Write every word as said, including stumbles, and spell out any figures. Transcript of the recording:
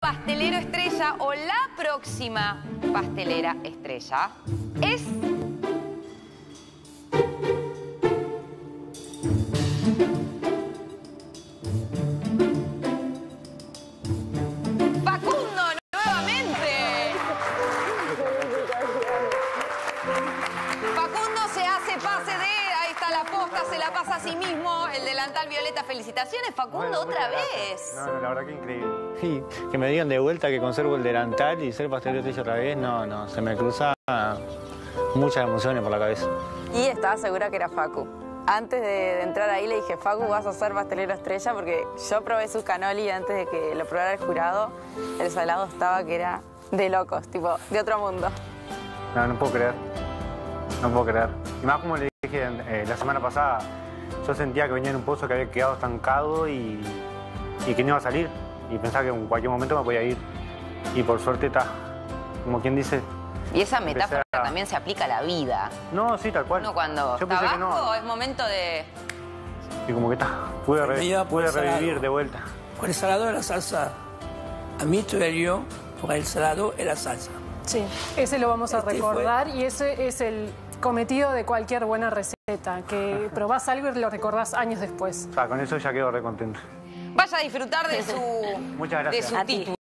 pastelero estrella o la próxima pastelera estrella es... Facundo, nuevamente. Facundo se hace pase de... Ahí está la posta, se la pasa a sí mismo. El delantal violeta. Felicitaciones, Facundo, Bueno, otra gracias. vez. No, no, la verdad que increíble. Sí, que me digan de vuelta que conservo el delantal y ser pastelero estrella otra vez, no, no, se me cruza muchas emociones por la cabeza. Y estaba segura que era Facu. Antes de, de entrar ahí le dije, Facu, vas a ser pastelero estrella, porque yo probé su canoli antes de que lo probara el jurado. El salado estaba que era de locos, tipo, de otro mundo. No, no puedo creer. No puedo creer. Y más como le dije eh, la semana pasada, yo sentía que venía en un pozo que había quedado estancado y, y que no iba a salir. Y pensaba que en cualquier momento me podía ir. Y por suerte está, como quien dice... Y esa metáfora a... también se aplica a la vida. No, sí, tal cual. Uno cuando yo está pensé abajo que no. es momento de... Y como que está, pude, re, Mira, pude pues, revivir salado. de vuelta. Con el salado de la salsa, a mí todavía por el salado y la salsa. Sí, ese lo vamos a Este recordar y ese es el cometido de cualquier buena receta, que probás algo y lo recordás años después. O sea, con eso ya quedo re contento. Vaya a disfrutar de su, Muchas de gracias. su A ti. título.